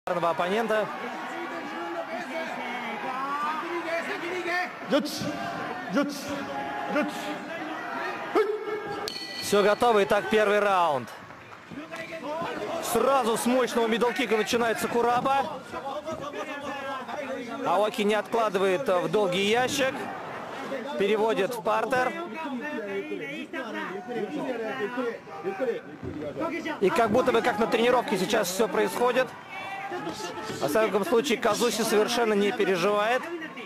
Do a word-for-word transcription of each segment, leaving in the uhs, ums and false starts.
оппонента. Все готово. Итак, первый раунд. Сразу с мощного мидл-кика начинается Сакураба. Аоки не откладывает в долгий ящик. Переводит в партер. И как будто бы как на тренировке сейчас все происходит. Во всяком случае, Казуси совершенно не переживает.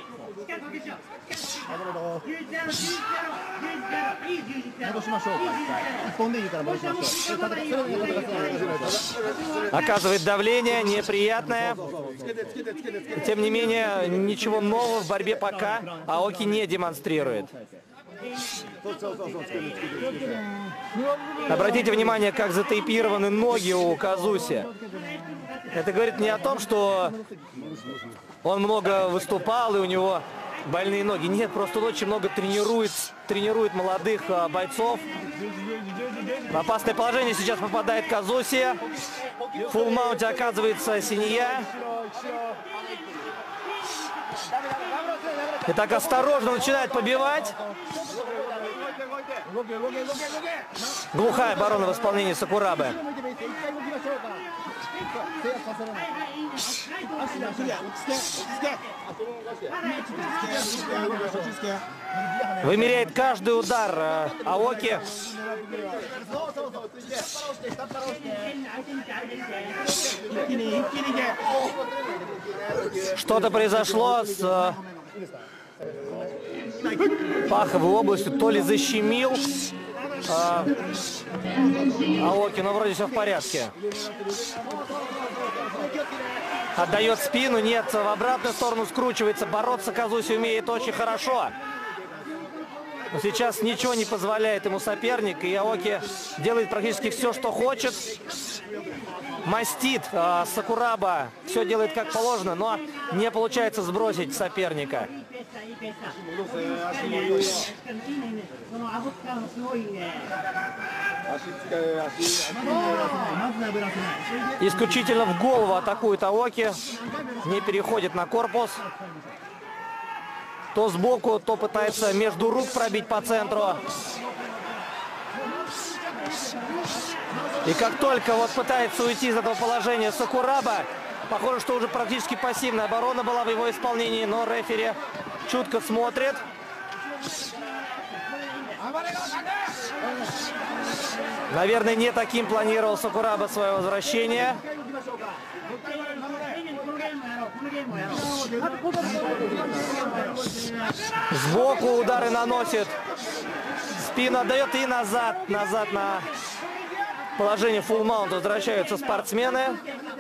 Оказывает давление неприятное. Тем не менее, ничего нового в борьбе пока Аоки не демонстрирует. Обратите внимание, как затейпированы ноги у Казуси. Это говорит не о том, что он много выступал и у него больные ноги. Нет, просто он очень много тренирует, тренирует молодых а, бойцов. В опасное положение сейчас попадает Казуси. В фулл-маунте оказывается Синья. И так осторожно начинает побивать. Глухая оборона в исполнении Сакурабы. Вымеряет каждый удар э, Аоки. Что-то произошло с э, паховой областью. То ли защемил э, Аоки, но вроде все в порядке. Отдает спину, нет, в обратную сторону скручивается. Бороться Казуси умеет очень хорошо. Но сейчас ничего не позволяет ему соперник. И Аоки делает практически все, что хочет. Мастит э, Сакураба. Все делает как положено, но не получается сбросить соперника. Исключительно в голову атакует Аоки. Не переходит на корпус. То сбоку, то пытается между рук пробить по центру. И как только вот пытается уйти из этого положения Сакураба, похоже, что уже практически пассивная оборона была в его исполнении, но рефери чутко смотрит. Наверное, не таким планировал Сакураба свое возвращение. Сбоку удары наносит. Спину отдает и назад. Назад на положение фулл-маунт возвращаются спортсмены.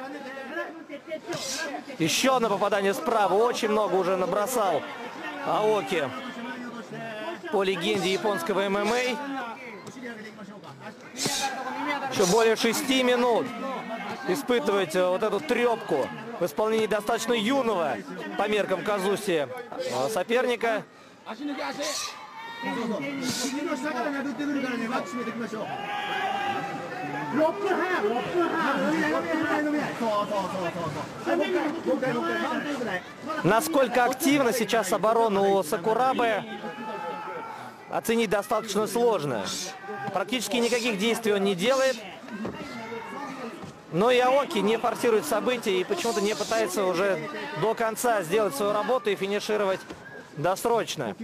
Еще одно попадание справа. Очень много уже набросал Аоки по легенде японского эм эм а. Еще более шести минут испытывать вот эту трепку в исполнении достаточно юного по меркам Казуси соперника. Насколько активна сейчас оборона у Сакурабы, оценить достаточно сложно. Практически никаких действий он не делает. Но и Аоки не форсирует события и почему-то не пытается уже до конца сделать свою работу и финишировать досрочно.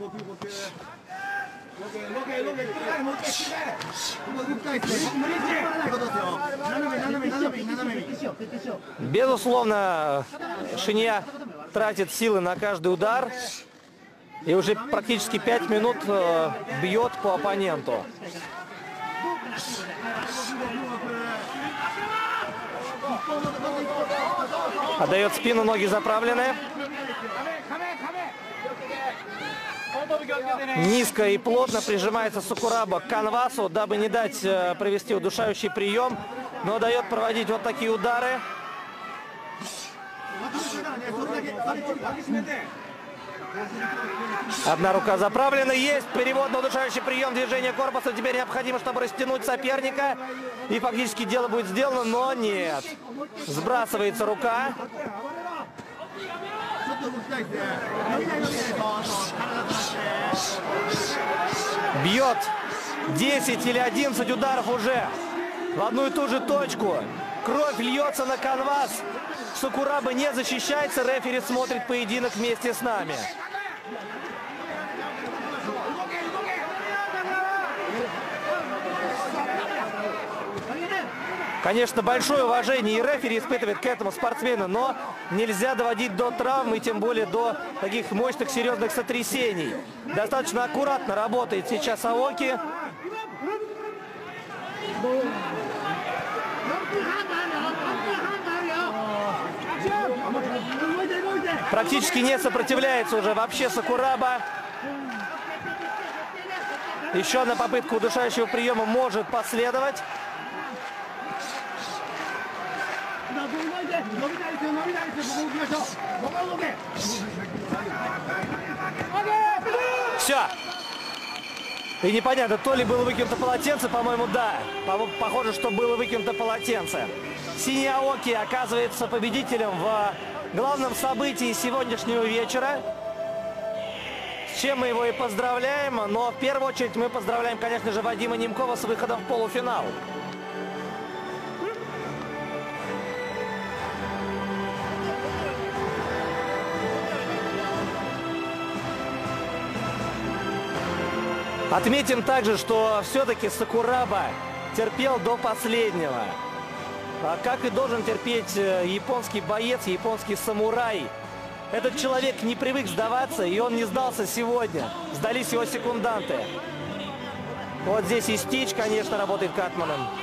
Безусловно, Шинья тратит силы на каждый удар. И уже практически пять минут э, бьет по оппоненту. Отдает спину, ноги заправлены. Низко и плотно прижимается Сакураба к канвасу, дабы не дать э, провести удушающий прием. Но дает проводить вот такие удары. Одна рука заправлена. Есть перевод на удушающий прием, движение корпуса. Теперь необходимо, чтобы растянуть соперника. И фактически дело будет сделано, но нет. Сбрасывается рука. Бьет десять или одиннадцать ударов уже в одну и ту же точку. Кровь льется на канвас. Сакураба не защищается. Рефери смотрит поединок вместе с нами. Конечно, большое уважение и рефери испытывает к этому спортсмену, но нельзя доводить до травмы, и тем более до таких мощных, серьезных сотрясений. Достаточно аккуратно работает сейчас Аоки. Практически не сопротивляется уже вообще Сакураба. Еще одна попытка удушающего приема может последовать. Все. И непонятно, то ли было выкинуто полотенце, по-моему, да. Похоже, что было выкинуто полотенце. Синий Аоки оказывается победителем в главном событии сегодняшнего вечера. С чем мы его и поздравляем. Но в первую очередь мы поздравляем, конечно же, Вадима Немкова с выходом в полуфинал. Отметим также, что все-таки Сакураба терпел до последнего. Как и должен терпеть японский боец, японский самурай. Этот человек не привык сдаваться, и он не сдался сегодня. Сдались его секунданты. Вот здесь и Стич, конечно, работает катманом.